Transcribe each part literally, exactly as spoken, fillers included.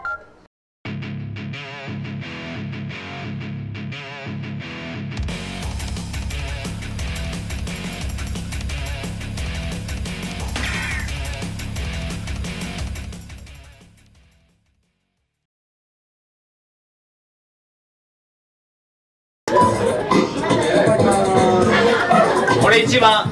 これ一番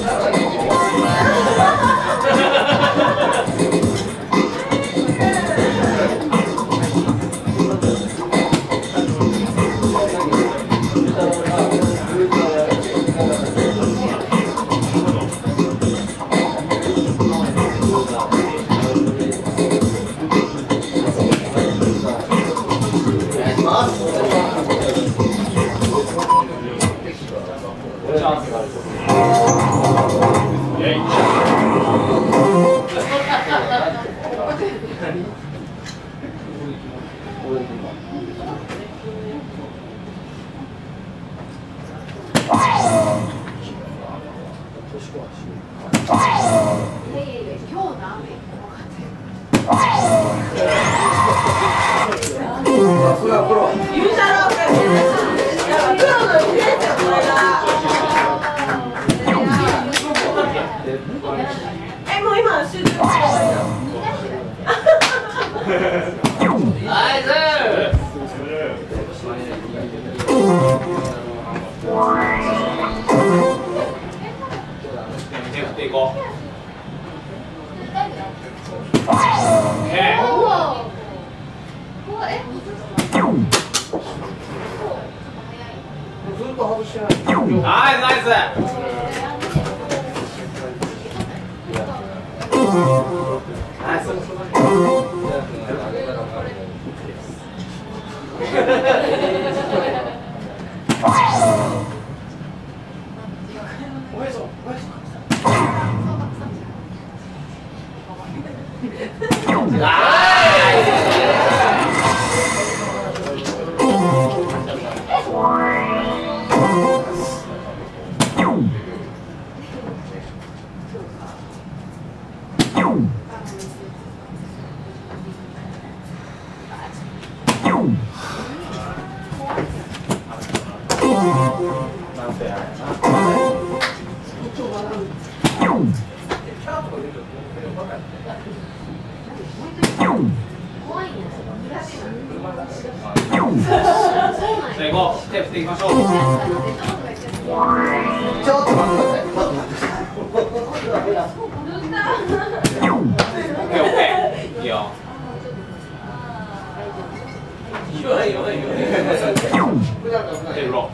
え、もう今集中してナイス。 手振っていこう。ナイスナイス。ナイス。手振っていきましょう。ちょっと待ってください。ちょっと待ってください。オッケーオッケー。いいよ。いいよいいよいいよ。手振ろう。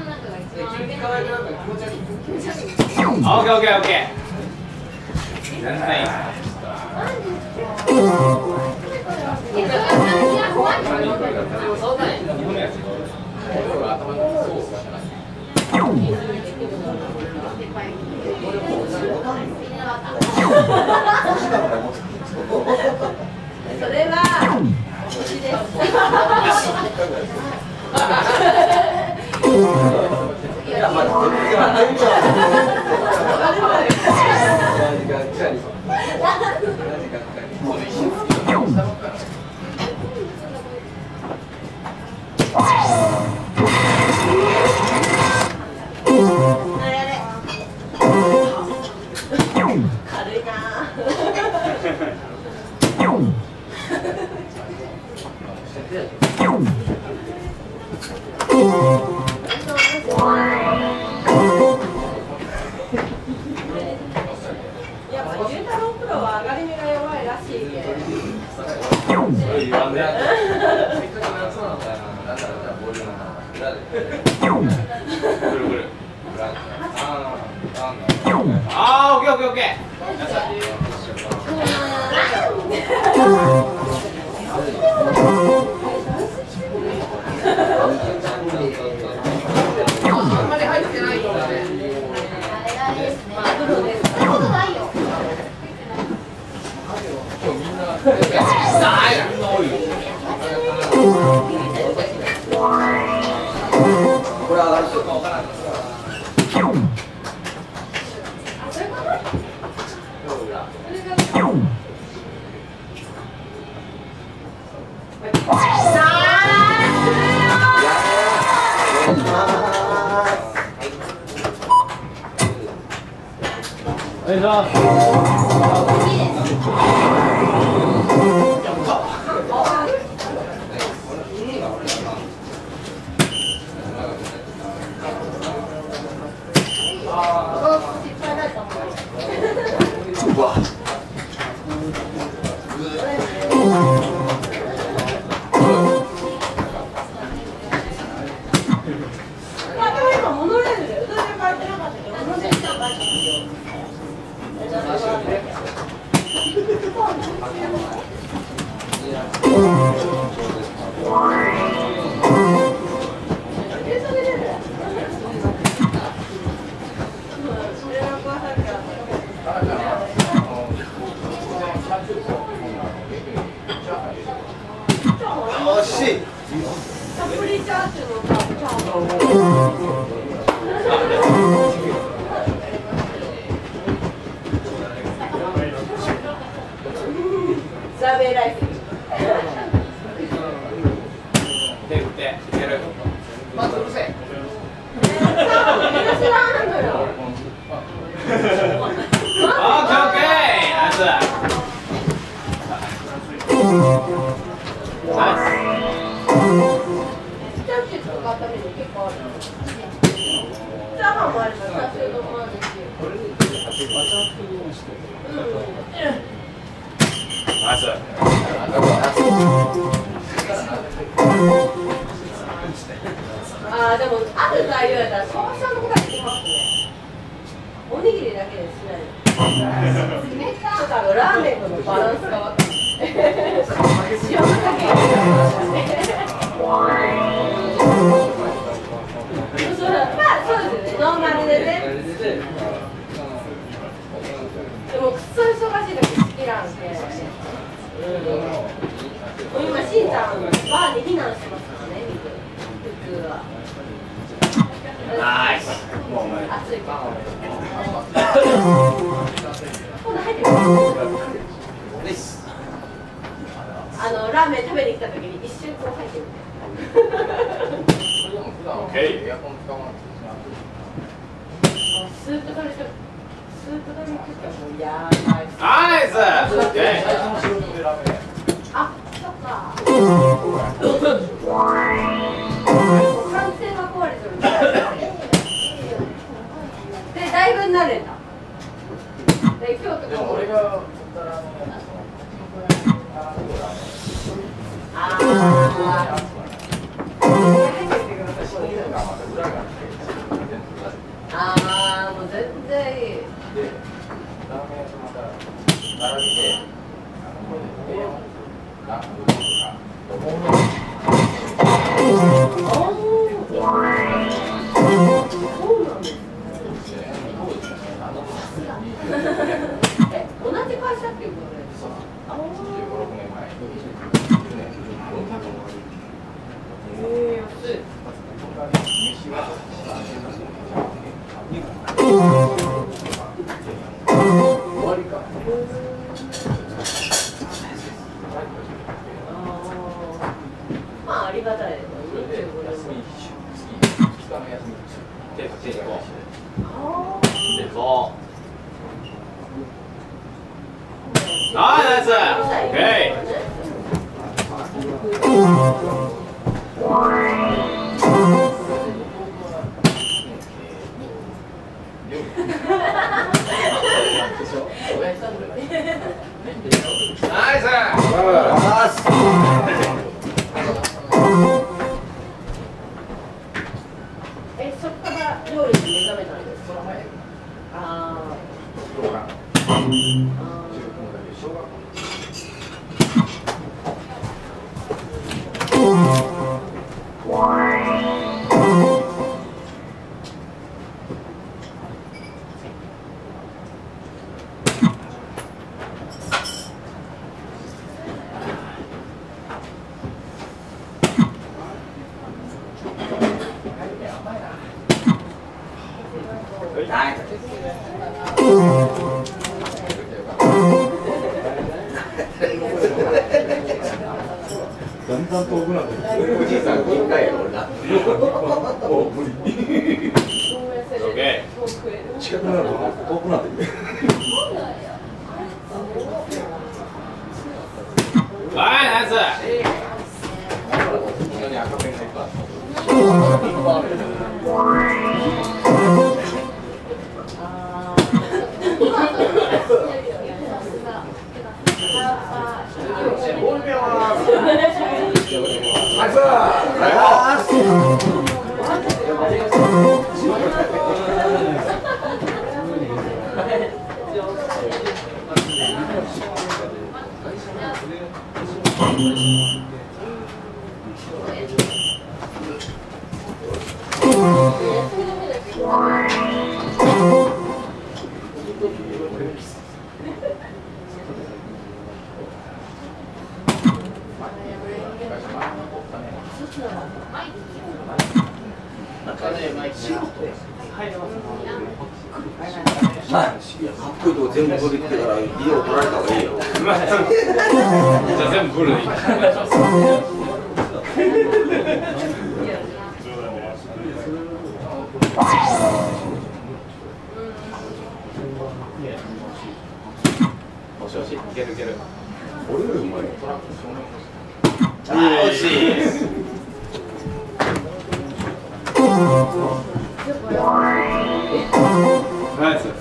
オッケーオッケーオッケー。全然いい。 それは星です。軽いな。やっぱゆうたろうプロは上がり目が弱いらしいけど。 ああ、オッケーオッケーオッケー。あんまり入ってないよね。これ上がるか分からない。 願いします。 うわ。惜しい。 たっぷりチャーシューのさ、チャーハン。ザーベイライス。 手振って、いける。まずうるせえ。 私なんだよ。 オッケーオッケー。ナイス。ナイス。 チャーシューとか食べるの結構ある。チャーハンもあればチャーシュー丼もあるし。 ナイス。 ああ、でもある材料やったらソースの方ができますね。おにぎりだけでしない。ちょっとあのラーメンとのバランスが分かる。塩だけ入れてそうだ、まあそうですよね、ノーマルでね。でもくっそ忙しい時好きなんで。今しんちゃんバーに避難してますからね、普通は。 ナイス。 暑いか。今度入ってみます。あのラーメン食べに来た時に一瞬こう入ってみて。 オッケー。 スープ取りとスープ取りに来たらもうやばい。 ナイス。オッケー。 あ、そっか。完成が壊れてる。で、だいぶ慣れた。で、今日とかも。ああ。ああ、もう全然いい。え、同じ会社っていうことですか？ええ、安い。まあありがたいですよね。 ナイス。オッケー。ナイス。 え、そこから料理に目覚めたんですか？ああ。 だんだん遠くなってくる。 おじいさん銀回や俺な。もう無理。 近くなると遠くなってくる。 全部取り来てから家を取られた方がいいよ。 じゃあ全部ブルーでいい。惜しい、いけるいける。 俺よりうまい。 あー、惜しい。ナイス。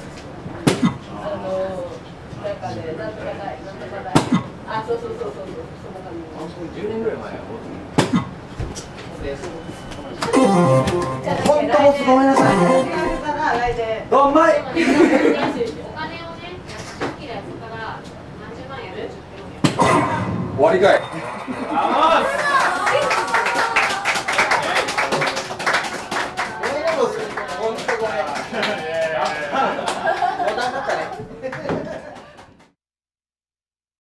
あ、そうそうそうそうそう、そんな感じ。 じゅうねんぐらい前や。 本当もすごめんなさい。 どんまい。 お金をね、借金切るやつから何十万やる？ 終わりかい。 あー